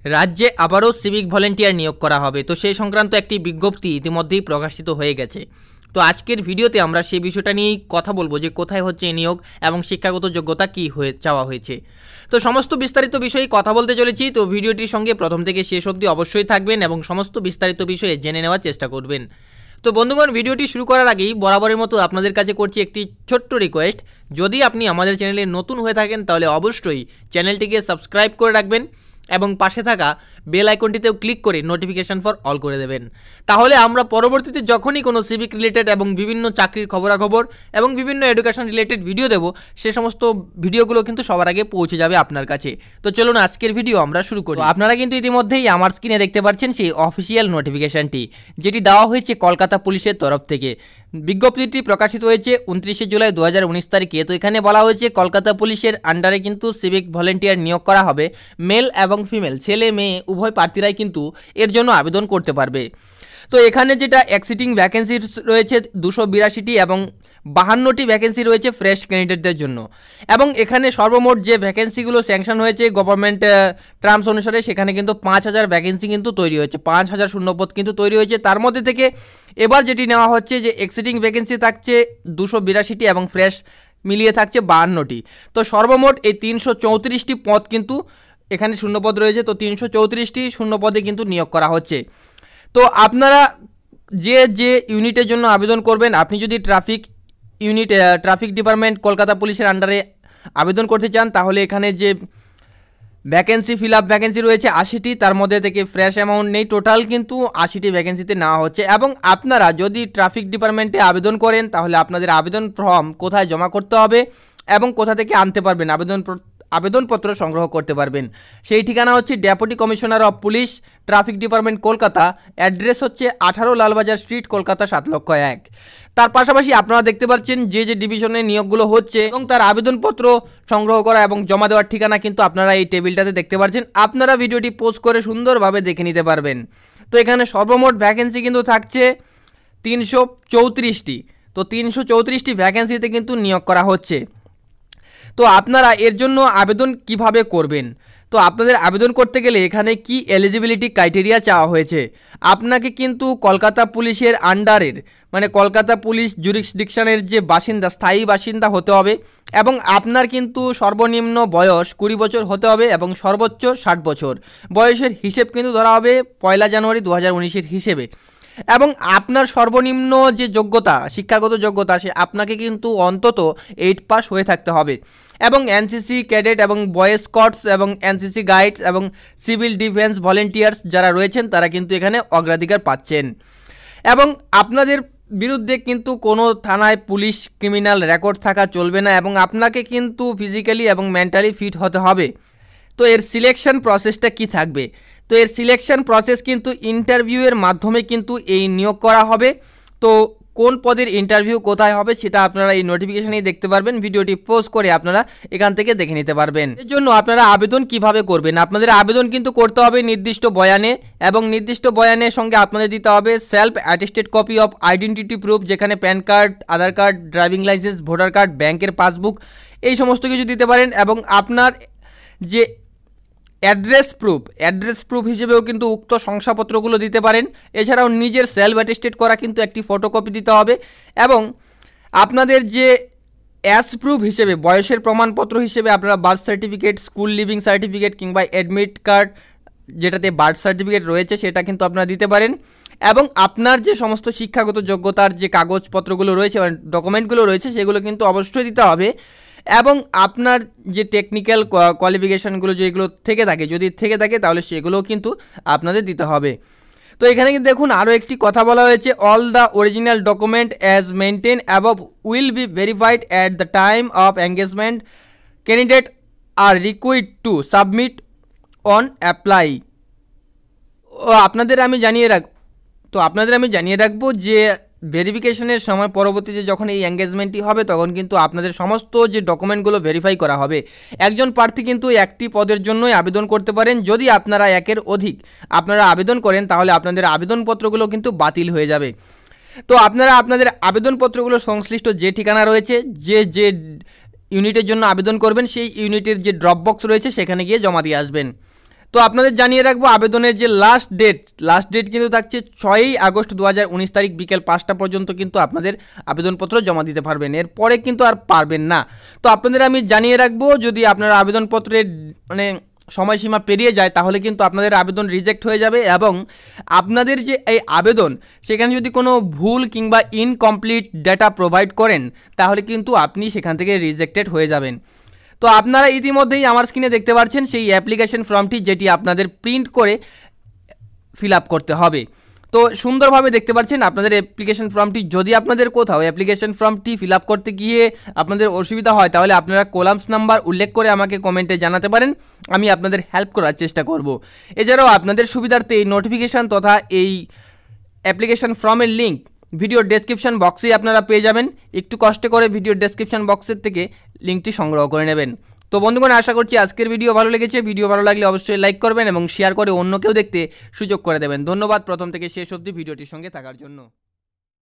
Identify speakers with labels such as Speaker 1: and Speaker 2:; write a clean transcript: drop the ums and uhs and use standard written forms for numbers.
Speaker 1: রাজ্যে আবারও civic volunteer নিয়োগ করা হবে। তো সেই সংক্রান্ত একটি বিজ্ঞপ্তি ইতিমধ্যেই প্রকাশিত হয়ে গেছে। তো আজকের ভিডিওতে আমরা সেই বিষয়টা নিয়েই কথা বলবো যে কোথায় হচ্ছে এই নিয়োগ এবং শিক্ষাগত যোগ্যতা কী চাওয়া হয়েছে। তো সমস্ত বিস্তারিত বিষয়ে কথা বলতে চলেছি। তো ভিডিওটির সঙ্গে প্রথম থেকে শেষ অবধি অবশ্যই থাকবেন এবং সমস্ত বিস্তারিত বিষয়ে জেনে নেওয়ার চেষ্টা করবেন। তো বন্ধুগণ, ভিডিওটি শুরু করার আগেই বরাবরের মতো আপনাদের কাছে করছি একটি ছোট্ট রিকোয়েস্ট। যদি আপনি আমাদের চ্যানেলে নতুন হয়ে থাকেন তাহলে অবশ্যই চ্যানেলটিকে সাবস্ক্রাইব করে রাখবেন এবং পাশে থাকা বেল আইকনটিতেও ক্লিক করে নোটিফিকেশন ফর অল করে দেবেন। তাহলে আমরা পরবর্তীতে যখনই কোনো সিভিক রিলেটেড এবং বিভিন্ন চাকরির খবরাখবর এবং বিভিন্ন এডুকেশন রিলেটেড ভিডিও দেব, সে সমস্ত ভিডিওগুলো কিন্তু সবার আগে পৌঁছে যাবে আপনার কাছে। তো চলুন আজকের ভিডিও আমরা শুরু করি। আপনারা কিন্তু ইতিমধ্যেই আমার স্ক্রিনে দেখতে পাচ্ছেন সেই অফিসিয়াল নোটিফিকেশনটি, যেটি দেওয়া হয়েছে কলকাতা পুলিশের তরফ থেকে। বিজ্ঞপ্তিটি প্রকাশিত হয়েছে 29 জুলাই 2019 তারিখে। তো এখানে বলা হয়েছে কলকাতা পুলিশের আন্ডারে কিন্তু সিভিক ভলেন্টিয়ার নিয়োগ করা হবে। মেল এবং ফিমেল, ছেলে মেয়ে উভয় প্রার্থীরাই কিন্তু এর জন্য আবেদন করতে পারবে। তো এখানে যেটা এক্সিটিং ভ্যাকেন্সি রয়েছে 282টি এবং 52টি ভ্যাকেন্সি রয়েছে ফ্রেশ ক্যান্ডিডেটদের জন্য। এবং এখানে সর্বমোট যে ভ্যাকেন্সিগুলো স্যাংশন হয়েছে গভর্নমেন্ট টার্মস অনুসারে, সেখানে কিন্তু 5000 ভ্যাকেন্সি কিন্তু তৈরি হয়েছে, 5000 শূন্যপদ কিন্তু তৈরি হয়েছে। তার মধ্যে থেকে এবার যেটি নেওয়া হচ্ছে যে এক্সিটিং ভ্যাকেন্সি থাকছে 282টি এবং ফ্রেশ মিলিয়ে থাকছে 52টি। তো সর্বমোট এই 334টি পদ কিন্তু এখানে শূন্যপদ রয়েছে। তো 334টি শূন্যপদে কিন্তু নিয়োগ করা হচ্ছে। তো আপনারা যে ইউনিটের জন্য আবেদন করবেন, আপনি যদি ট্রাফিক ডিপার্টমেন্ট কলকাতা পুলিশের আন্ডারে আবেদন করতে চান, তাহলে এখানে যে ভ্যাকেন্সি ফিল আপ ভ্যাকেন্সি রয়েছে 80টি, তার মধ্যে থেকে ফ্রেশ অ্যামাউন্ট নেই, টোটাল কিন্তু 80টি ভ্যাকেন্সিতে নেওয়া হচ্ছে। এবং আপনারা যদি ট্রাফিক ডিপার্টমেন্টে আবেদন করেন, তাহলে আপনাদের আবেদন ফর্ম কোথায় জমা করতে হবে এবং কোথা থেকে আনতে পারবেন, আবেদনপত্র সংগ্রহ করতে পারবেন, সেই ঠিকানা হচ্ছে deputy commissioner of police traffic department Kolkata. Address হচ্ছে 18 লালবাজার স্ট্রিট, কলকাতা 7,01,000। তার পাশাপাশি আপনারা দেখতে পাচ্ছেন যে ডিভিশনে নিয়োগগুলো হচ্ছে এবং তার আবেদনপত্র সংগ্রহ করা এবং জমা দেওয়ার ঠিকানা কিন্তু আপনারা এই টেবিলটাতে দেখতে পাচ্ছেন। আপনারা ভিডিওটি পোস্ট করে সুন্দরভাবে দেখে নিতে পারবেন। তো এখানে সর্বমোট ভ্যাকেন্সি কিন্তু থাকছে 334টি। তো 334টি ভ্যাকেন্সিতে কিন্তু নিয়োগ করা হচ্ছে। তো আপনারা এর জন্য আবেদন কিভাবে করবেন? তো আপনাদের আবেদন করতে গেলে এখানে কি এলিজিবিলিটি ক্রাইটেরিয়া চাওয়া হয়েছে। আপনাকে কিন্তু কলকাতা পুলিশের আন্ডারের মানে কলকাতা পুলিশ জুরিসডিকশনের যে বাসিন্দা, স্থায়ী বাসিন্দা হতে হবে এবং আপনার কিন্তু সর্বনিম্ন বয়স 20 বছর হতে হবে এবং সর্বোচ্চ 60 বছর। বয়সের হিসেব কিন্তু ধরা হবে 1 জানুয়ারি 2019-এর হিসেবে। এবং আপনার সর্বনিম্ন যে যোগ্যতা, শিক্ষাগত যোগ্যতা, সে আপনাকে কিন্তু অন্তত 8 পাস হয়ে থাকতে হবে। এবং এনসিসি ক্যাডেট এবং বয়েজ স্কাউটস এবং এনসিসি গাইডস এবং সিভিল ডিফেন্স ভলেন্টিয়ার্স যারা রয়েছেন তারা কিন্তু এখানে অগ্রাধিকার পাচ্ছেন। এবং আপনাদের বিরুদ্ধে কিন্তু কোনো থানায় পুলিশ ক্রিমিনাল রেকর্ড থাকা চলবে না এবং আপনাকে কিন্তু ফিজিক্যালি এবং মেন্টালি ফিট হতে হবে। তো এর সিলেকশন প্রসেসটা কি থাকবে? তো এর সিলেকশন প্রসেস কিন্তু ইন্টারভিউয়ের মাধ্যমে কিন্তু এই নিয়োগ করা হবে। তো কোন পদের ইন্টারভিউ কোথায় হবে সেটা আপনারা এই নোটিফিকেশনেই দেখতে পারবেন। ভিডিওটি পোস্ট করে আপনারা এখান থেকে দেখে নিতে পারবেন। এর জন্য আপনারা আবেদন কিভাবে করবেন? আপনাদের আবেদন কিন্তু করতে হবে নির্দিষ্ট বয়ানে এবং নির্দিষ্ট বয়ানের সঙ্গে আপনাদের দিতে হবে self attested copy of identity proof, যেখানে PAN card, Aadhaar card, driving licence, voter card, ব্যাংকের পাসবুক, এই সমস্ত কিছু দিতে পারেন। এবং আপনার যে অ্যাড্রেস প্রুফ হিসেবেও কিন্তু উক্ত শংসাপত্রগুলো দিতে পারেন। এছাড়াও নিজের সেলফ অ্যাটেস্টেড করা কিন্তু একটি ফটোকপি দিতে হবে। এবং আপনাদের যে অ্যাজ প্রুফ হিসেবে, বয়সের প্রমাণপত্র হিসেবে আপনারা birth certificate, school leaving certificate কিংবা অ্যাডমিট কার্ড যেটাতে বার্থ সার্টিফিকেট রয়েছে সেটা কিন্তু আপনারা দিতে পারেন। এবং আপনার যে সমস্ত শিক্ষাগত যোগ্যতার যে কাগজপত্রগুলো রয়েছে বা ডকুমেন্টগুলো রয়েছে সেগুলো কিন্তু অবশ্যই দিতে হবে। এবং আপনার যে টেকনিক্যাল কোয়ালিফিকেশানগুলো যেগুলো থেকে থাকে, যদি থেকে থাকে তাহলে সেগুলোও কিন্তু আপনাদের দিতে হবে। তো এখানে কিন্তু দেখুন আরও একটি কথা বলা হয়েছে, all the original document as mentioned above will be verified at the time of engagement, candidate are required to submit on apply. আপনাদের আমি জানিয়ে রাখবো যে ভেরিফিকেশনের সময় পরবর্তীতে যখন এই এঙ্গেজমেন্টটি হবে তখন কিন্তু আপনাদের সমস্ত যে ডকুমেন্টগুলো ভেরিফাই করা হবে। একজন প্রার্থী কিন্তু একটি পদের জন্যই আবেদন করতে পারেন। যদি আপনারা একের অধিক আবেদন করেন তাহলে আপনাদের আবেদনপত্রগুলো কিন্তু বাতিল হয়ে যাবে। তো আপনারা আপনাদের আবেদনপত্রগুলো সংশ্লিষ্ট যে ঠিকানা রয়েছে, যে ইউনিটের জন্য আবেদন করবেন সেই ইউনিটের যে ড্রপ বক্স রয়েছে সেখানে গিয়ে জমা দিয়ে আসবেন। তো আপনাদের জানিয়ে রাখবো আবেদনের যে লাস্ট ডেট কিন্তু থাকছে 6ই আগস্ট 2019 তারিখ বিকেল 5টা পর্যন্ত কিন্তু আপনাদের আবেদনপত্র জমা দিতে পারবেন, এরপরে কিন্তু আর পারবেন না। তো আপনাদের আমি জানিয়ে রাখবো যদি আপনারা আবেদনপত্রের মানে সময়সীমা পেরিয়ে যায় তাহলে কিন্তু আপনাদের আবেদন রিজেক্ট হয়ে যাবে, এবং আপনাদের যে এই আবেদন সেখানে যদি কোনো ভুল কিংবা ইনকমপ্লিট ডেটা প্রোভাইড করেন তাহলে কিন্তু আপনি সেখান থেকে রিজেক্টেড হয়ে যাবেন। তো আপনারা ইতিমধ্যেই আমার স্ক্রিনে দেখতে পাচ্ছেন সেই অ্যাপ্লিকেশন ফর্মটি, যেটি আপনাদের প্রিন্ট করে ফিল আপ করতে হবে। তো সুন্দরভাবে দেখতে পাচ্ছেন আপনাদের অ্যাপ্লিকেশন ফর্মটি। যদি আপনাদের কোথাও অ্যাপ্লিকেশন ফর্মটি ফিল আপ করতে গিয়ে আপনাদের অসুবিধা হয় তাহলে আপনারা কলামস নাম্বার উল্লেখ করে আমাকে কমেন্টে জানাতে পারেন, আমি আপনাদের হেল্প করার চেষ্টা করব। এছাড়াও আপনাদের সুবিধার্থে এই নোটিফিকেশান তথা এই অ্যাপ্লিকেশন ফর্মের লিঙ্ক ভিডিও ডেসক্রিপশন বক্সেই আপনারা পেয়ে যাবেন। একটু কষ্ট করে ভিডিও ডেসক্রিপশন বক্সের থেকে লিঙ্কটি সংগ্রহ করে নেবেন। তো বন্ধুগণ, আশা করছি আজকের ভিডিও ভালো লেগেছে। ভিডিও ভালো লাগলে অবশ্যই লাইক করবেন এবং শেয়ার করে অন্যকেও দেখতে সুযোগ করে দেবেন। ধন্যবাদ প্রথম থেকে শেষ অবধি ভিডিওটির সঙ্গে থাকার জন্য।